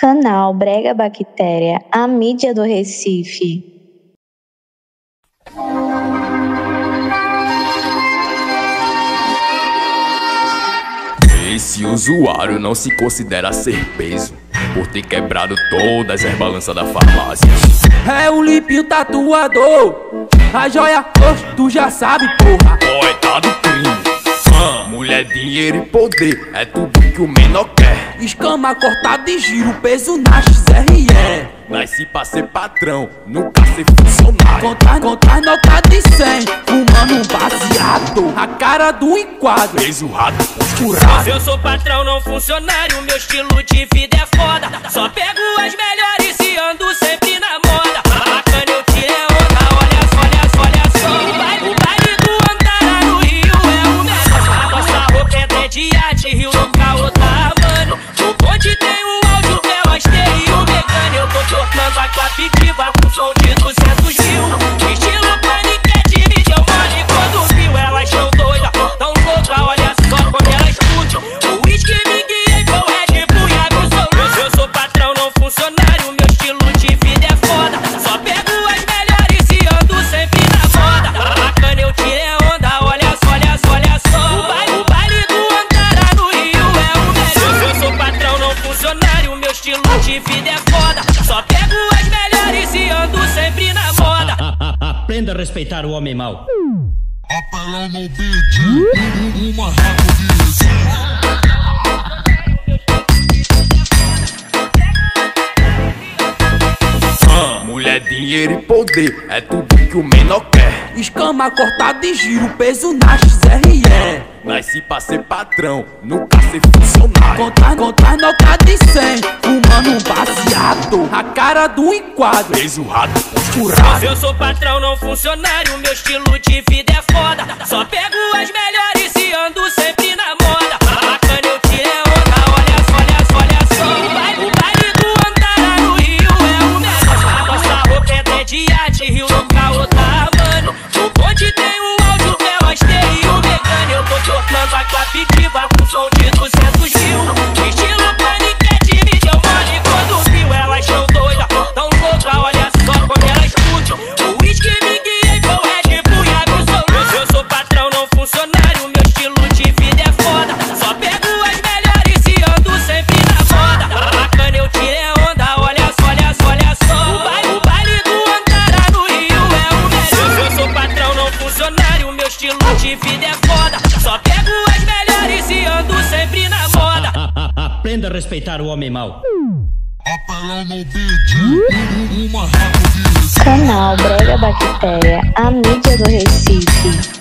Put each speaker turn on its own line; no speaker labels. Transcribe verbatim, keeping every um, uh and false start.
Canal Brega Bactéria, a mídia do Recife.
Esse usuário não se considera ser peso por ter quebrado todas as balanças da farmácia.
É o limpinho tatuador, a joia, oh, tu já sabe, porra.
Poeta do crime, ah, mulher, dinheiro e poder, é tudo que o menor quer.
Escama cortada e giro, peso na X R E.
Nasci pra ser patrão, nunca ser funcionário.
Contar, contar nota de cem, fumando um baseado, a cara do enquadro,
peso rato posturado.
Eu sou patrão, não funcionário, meu estilo de vida é foda. Só pego as melhores e ando sempre na moda. Bacana, eu tirei onda, olha só, olha só, olha só. O baile, o baile do Antara no Rio é o melhor. A nossa roupa é de arte, Rio nunca outra, mano. O bonde tem o áudio, velas, tem o mecânico. Eu tô cortando a clapitiva com som de duzentos mil. Estilo paniquete, me deu mole quando viu. Elas tão doidas, tão loucas, olha só como elas curtem. O uísque me guiei com Red Bull e absoluto. Eu sou patrão, não funcionário, meu estilo de vida é foda. Só pego as melhores e ando sempre na moda. Bacana, eu tirei onda, olha só, olha só, olha só. O baile, o baile do Antara no Rio é o melhor. Eu sou patrão, não funcionário, meu estilo de vida é foda. Só pego as melhores e ando sempre na moda.
Aprenda a respeitar o homem mau.
Apelão no beat, uma rapa disso.
Ah, mulher, dinheiro e poder, é tudo que o menor quer.
Escama cortada e giro, peso na X R E.
Nasci pra ser patrão, nunca ser funcionário.
Contar, contar nota de cem, fumando um baseado, a cara do enquadro,
peso rato posturado.
Eu sou patrão, não funcionário, meu estilo de vida é foda. Só pego as melhores e ando sempre na moda. Bacana, eu tirei onda, olha só, olha só, olha só. O baile, o baile do Antara no Rio é o melhor. A nossa roupa é de arte, Rio nunca outra, mano. O bonde tem o áudio, velas, tem o mecânico. Eu tô cortando a clapitiva com som de duzentos mil. Estilo paniquete, me deu mole quando viu. Elas tão doidas, tão loucas, olha só como elas curtem. O uísque me guiei com Red Bull e absoluto. Eu sou patrão, não funcionário, meu estilo de vida é foda. Só pego as melhores e ando sempre na moda. Bacana, eu tirei onda, olha só, olha só, olha só. O baile, o baile do Antara no Rio é o melhor. Eu sou patrão, não funcionário, meu estilo de vida é foda. Só pego as melhores e ando sempre na moda.
Aprenda a respeitar o homem mau.
Apelão no beat, uma rapa disso.
Canal Brega Bactéria, a mídia do Recife.